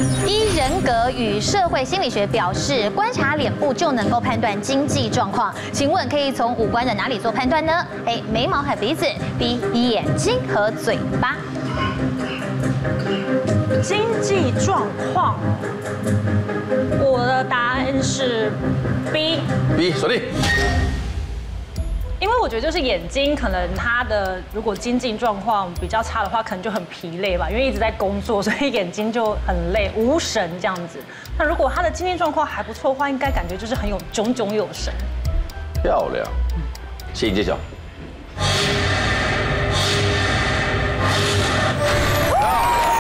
依人格与社会心理学表示，观察脸部就能够判断经济状况。请问可以从五官的哪里做判断呢 ？A. 眉毛和鼻子 ，B. 眼睛和嘴巴。 经济状况，我的答案是 B。 B 锁定。 因为我觉得就是眼睛，可能他的如果经济状况比较差的话，可能就很疲累吧，因为一直在工作，所以眼睛就很累、无神这样子。那如果他的经济状况还不错的话，应该感觉就是很有炯炯有神。 漂亮，谢谢揭晓。